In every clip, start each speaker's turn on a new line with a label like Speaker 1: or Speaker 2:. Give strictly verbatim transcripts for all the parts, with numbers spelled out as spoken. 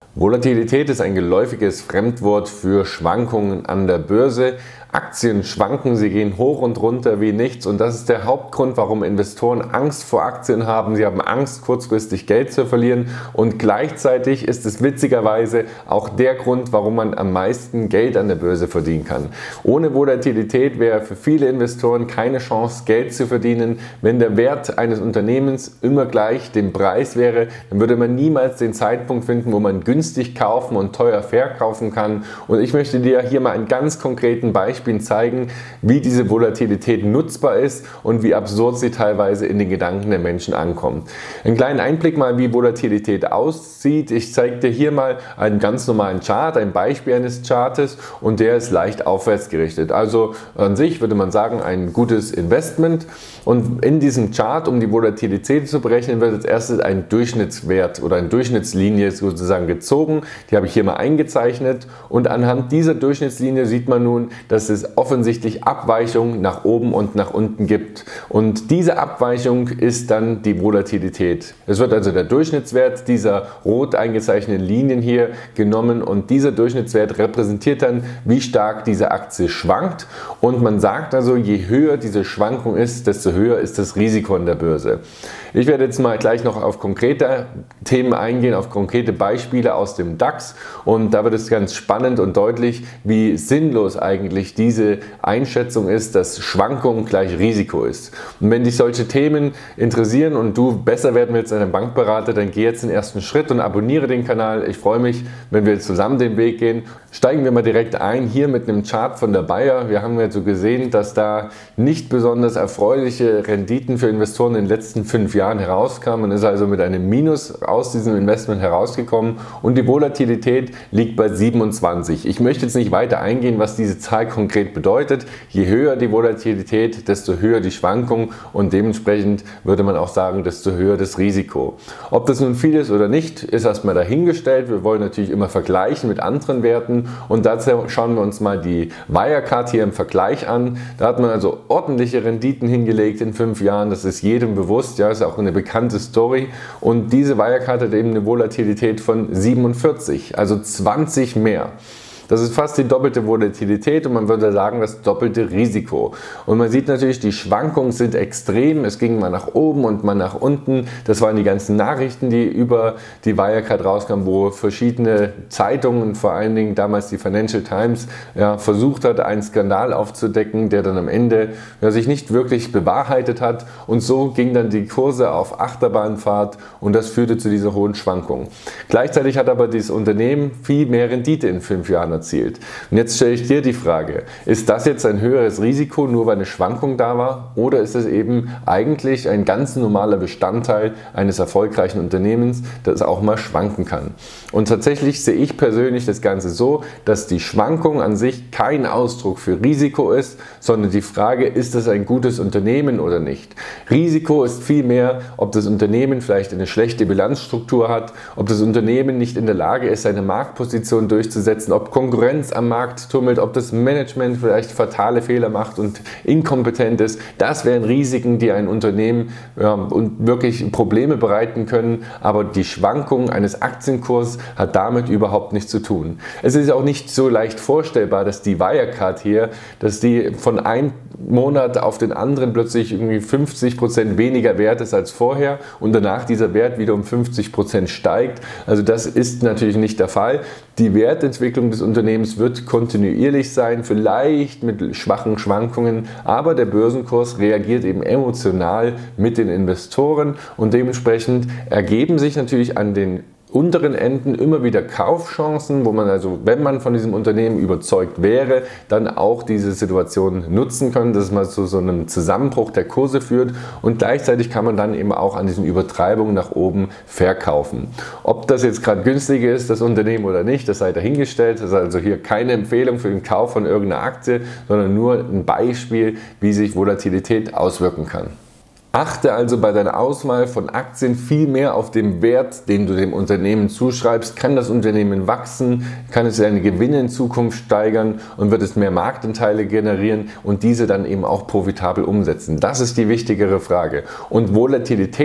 Speaker 1: Volatilität ist ein geläufiges Fremdwort für Schwankungen an der Börse. Aktien schwanken, sie gehen hoch und runter wie nichts und das ist der Hauptgrund, warum Investoren Angst vor Aktien haben. Sie haben Angst, kurzfristig Geld zu verlieren und gleichzeitig ist es witzigerweise auch der Grund, warum man am meisten Geld an der Börse verdienen kann. Ohne Volatilität wäre für viele Investoren keine Chance, Geld zu verdienen. Wenn der Wert eines Unternehmens immer gleich dem Preis wäre, dann würde man niemals den Zeitpunkt finden, wo man günstig kaufen und teuer verkaufen kann. Und ich möchte dir hier mal einen ganz konkreten Beispiel zeigen, wie diese Volatilität nutzbar ist und wie absurd sie teilweise in den Gedanken der Menschen ankommt. Einen kleinen Einblick mal, wie Volatilität aussieht. Ich zeige dir hier mal einen ganz normalen Chart, ein Beispiel eines Chartes und der ist leicht aufwärts gerichtet. Also an sich würde man sagen, ein gutes Investment. Und in diesem Chart, um die Volatilität zu berechnen, wird als erstes ein Durchschnittswert oder eine Durchschnittslinie sozusagen gezogen. Die habe ich hier mal eingezeichnet und anhand dieser Durchschnittslinie sieht man nun, dass es offensichtlich Abweichungen nach oben und nach unten gibt. Und diese Abweichung ist dann die Volatilität. Es wird also der Durchschnittswert dieser rot eingezeichneten Linien hier genommen und dieser Durchschnittswert repräsentiert dann, wie stark diese Aktie schwankt. Und man sagt also, je höher diese Schwankung ist, desto höher ist das Risiko an der Börse. Ich werde jetzt mal gleich noch auf konkrete Themen eingehen, auf konkrete Beispiele aus dem DAX und da wird es ganz spannend und deutlich, wie sinnlos eigentlich diese Einschätzung ist, dass Schwankung gleich Risiko ist. Und wenn dich solche Themen interessieren und du besser werden willst als ein Bankberater, dann geh jetzt den ersten Schritt und abonniere den Kanal. Ich freue mich, wenn wir zusammen den Weg gehen. Steigen wir mal direkt ein, hier mit einem Chart von der Bayer. Wir haben ja so gesehen, dass da nicht besonders erfreuliche Renditen für Investoren in den letzten fünf Jahren herauskamen. Man ist also mit einem Minus aus diesem Investment herausgekommen und die Volatilität liegt bei siebenundzwanzig. Ich möchte jetzt nicht weiter eingehen, was diese Zahl konkret bedeutet. Je höher die Volatilität, desto höher die Schwankung und dementsprechend würde man auch sagen, desto höher das Risiko. Ob das nun viel ist oder nicht, ist erstmal dahingestellt. Wir wollen natürlich immer vergleichen mit anderen Werten und dazu schauen wir uns mal die Wirecard hier im Vergleich an. Da hat man also ordentliche Renditen hingelegt in fünf Jahren, das ist jedem bewusst, ja, ist auch eine bekannte Story und diese Wirecard hat eben eine Volatilität von siebenundvierzig, also zwanzig mehr. Das ist fast die doppelte Volatilität und man würde sagen, das doppelte Risiko. Und man sieht natürlich, die Schwankungen sind extrem. Es ging mal nach oben und mal nach unten. Das waren die ganzen Nachrichten, die über die Wirecard rauskamen, wo verschiedene Zeitungen, vor allen Dingen damals die Financial Times, ja, versucht hat, einen Skandal aufzudecken, der dann am Ende ja, sich nicht wirklich bewahrheitet hat. Und so ging dann die Kurse auf Achterbahnfahrt und das führte zu dieser hohen Schwankung. Gleichzeitig hat aber dieses Unternehmen viel mehr Rendite in fünf Jahren erzielt. Und jetzt stelle ich dir die Frage, ist das jetzt ein höheres Risiko, nur weil eine Schwankung da war, oder ist es eben eigentlich ein ganz normaler Bestandteil eines erfolgreichen Unternehmens, das auch mal schwanken kann? Und tatsächlich sehe ich persönlich das Ganze so, dass die Schwankung an sich kein Ausdruck für Risiko ist, sondern die Frage, ist es ein gutes Unternehmen oder nicht? Risiko ist vielmehr, ob das Unternehmen vielleicht eine schlechte Bilanzstruktur hat, ob das Unternehmen nicht in der Lage ist, seine Marktposition durchzusetzen, ob Konkurrenz am Markt tummelt, ob das Management vielleicht fatale Fehler macht und inkompetent ist. Das wären Risiken, die ein Unternehmen ja, und wirklich Probleme bereiten können, aber die Schwankung eines Aktienkurses hat damit überhaupt nichts zu tun. Es ist auch nicht so leicht vorstellbar, dass die Wirecard hier, dass die von einem Monat auf den anderen plötzlich irgendwie fünfzig Prozent weniger wert ist als vorher und danach dieser Wert wieder um fünfzig Prozent steigt. Also das ist natürlich nicht der Fall. Die Wertentwicklung des Unternehmens wird kontinuierlich sein, vielleicht mit schwachen Schwankungen, aber der Börsenkurs reagiert eben emotional mit den Investoren und dementsprechend ergeben sich natürlich an den unteren Enden immer wieder Kaufchancen, wo man also, wenn man von diesem Unternehmen überzeugt wäre, dann auch diese Situation nutzen kann, dass es mal zu so einem Zusammenbruch der Kurse führt und gleichzeitig kann man dann eben auch an diesen Übertreibungen nach oben verkaufen. Ob das jetzt gerade günstiger ist, das Unternehmen oder nicht, das sei dahingestellt. Das ist also hier keine Empfehlung für den Kauf von irgendeiner Aktie, sondern nur ein Beispiel, wie sich Volatilität auswirken kann. Achte also bei deiner Auswahl von Aktien viel mehr auf den Wert, den du dem Unternehmen zuschreibst. Kann das Unternehmen wachsen? Kann es seine Gewinne in Zukunft steigern? Und wird es mehr Marktanteile generieren und diese dann eben auch profitabel umsetzen? Das ist die wichtigere Frage. Und Volatilität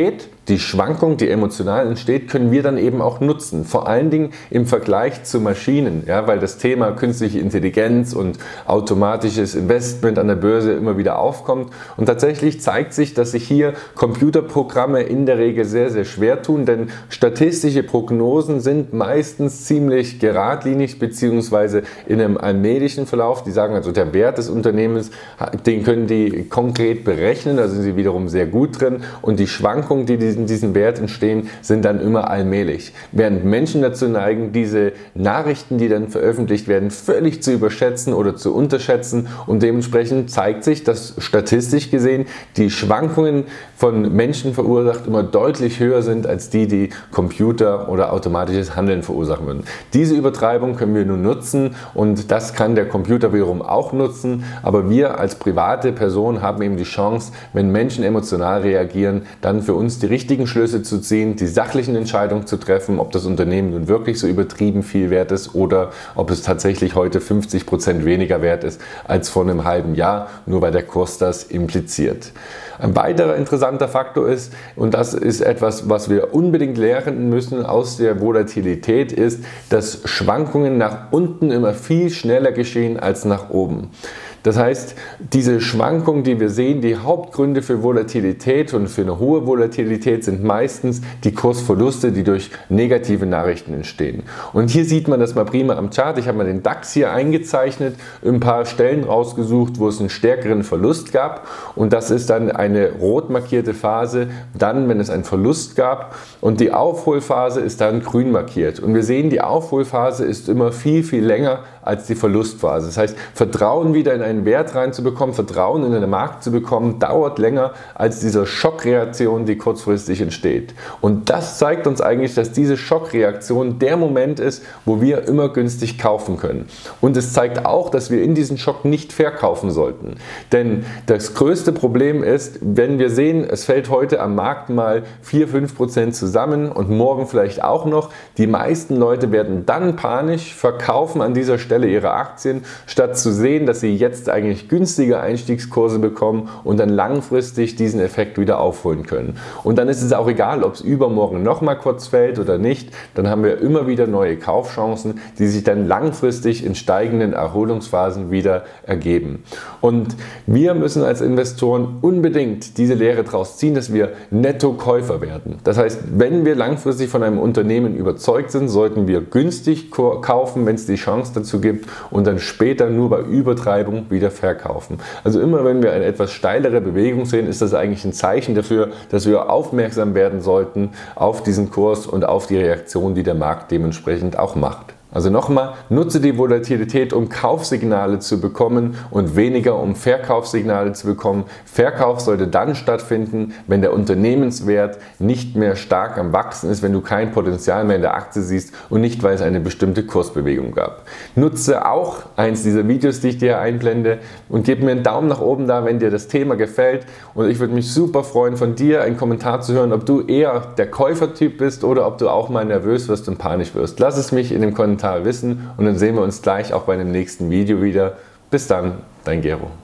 Speaker 1: die Schwankung, die emotional entsteht, können wir dann eben auch nutzen. Vor allen Dingen im Vergleich zu Maschinen, ja, weil das Thema künstliche Intelligenz und automatisches Investment an der Börse immer wieder aufkommt. Und tatsächlich zeigt sich, dass sich hier Computerprogramme in der Regel sehr, sehr schwer tun, denn statistische Prognosen sind meistens ziemlich geradlinig bzw. in einem allmählichen Verlauf. Die sagen also, der Wert des Unternehmens, den können die konkret berechnen, da sind sie wiederum sehr gut drin, und die Schwankungen, die in diesem Wert entstehen, sind dann immer allmählich. Während Menschen dazu neigen, diese Nachrichten, die dann veröffentlicht werden, völlig zu überschätzen oder zu unterschätzen, und dementsprechend zeigt sich, dass statistisch gesehen die Schwankungen von Menschen verursacht immer deutlich höher sind als die, die Computer oder automatisches Handeln verursachen würden. Diese Übertreibung können wir nur nutzen, und das kann der Computer wiederum auch nutzen, aber wir als private Person haben eben die Chance, wenn Menschen emotional reagieren, dann für uns die richtigen Schlüsse zu ziehen, die sachlichen Entscheidungen zu treffen, ob das Unternehmen nun wirklich so übertrieben viel wert ist oder ob es tatsächlich heute fünfzig Prozent weniger wert ist als vor einem halben Jahr, nur weil der Kurs das impliziert. Ein weiterer interessanter Faktor ist, und das ist etwas, was wir unbedingt lernen müssen aus der Volatilität, ist, dass Schwankungen nach unten immer viel schneller geschehen als nach oben. Das heißt, diese Schwankungen, die wir sehen, die Hauptgründe für Volatilität und für eine hohe Volatilität sind meistens die Kursverluste, die durch negative Nachrichten entstehen. Und hier sieht man das mal prima am Chart. Ich habe mal den DAX hier eingezeichnet, ein paar Stellen rausgesucht, wo es einen stärkeren Verlust gab, und das ist dann eine rot markierte Phase, dann, wenn es einen Verlust gab, und die Aufholphase ist dann grün markiert. Und wir sehen, die Aufholphase ist immer viel, viel länger als die Verlustphase. Das heißt, Vertrauen wieder in einen Wert reinzubekommen, Vertrauen in den Markt zu bekommen, dauert länger als diese Schockreaktion, die kurzfristig entsteht. Und das zeigt uns eigentlich, dass diese Schockreaktion der Moment ist, wo wir immer günstig kaufen können. Und es zeigt auch, dass wir in diesem Schock nicht verkaufen sollten. Denn das größte Problem ist, wenn wir sehen, es fällt heute am Markt mal vier bis fünf Prozent zusammen und morgen vielleicht auch noch, die meisten Leute werden dann panisch verkaufen an dieser Stelle ihre Aktien, statt zu sehen, dass sie jetzt eigentlich günstige Einstiegskurse bekommen und dann langfristig diesen Effekt wieder aufholen können. Und dann ist es auch egal, ob es übermorgen nochmal kurz fällt oder nicht, dann haben wir immer wieder neue Kaufchancen, die sich dann langfristig in steigenden Erholungsphasen wieder ergeben. Und wir müssen als Investoren unbedingt diese Lehre daraus ziehen, dass wir Nettokäufer werden. Das heißt, wenn wir langfristig von einem Unternehmen überzeugt sind, sollten wir günstig kaufen, wenn es die Chance dazu gibt, und dann später nur bei Übertreibung wieder verkaufen. Also immer wenn wir eine etwas steilere Bewegung sehen, ist das eigentlich ein Zeichen dafür, dass wir aufmerksam werden sollten auf diesen Kurs und auf die Reaktion, die der Markt dementsprechend auch macht. Also nochmal, nutze die Volatilität, um Kaufsignale zu bekommen und weniger um Verkaufssignale zu bekommen. Verkauf sollte dann stattfinden, wenn der Unternehmenswert nicht mehr stark am Wachsen ist, wenn du kein Potenzial mehr in der Aktie siehst und nicht, weil es eine bestimmte Kursbewegung gab. Nutze auch eins dieser Videos, die ich dir einblende, und gib mir einen Daumen nach oben da, wenn dir das Thema gefällt. Und ich würde mich super freuen, von dir einen Kommentar zu hören, ob du eher der Käufertyp bist oder ob du auch mal nervös wirst und panisch wirst. Lass es mich in dem Kommentar wissen, und dann sehen wir uns gleich auch bei dem nächsten Video wieder. Bis dann, dein Gero.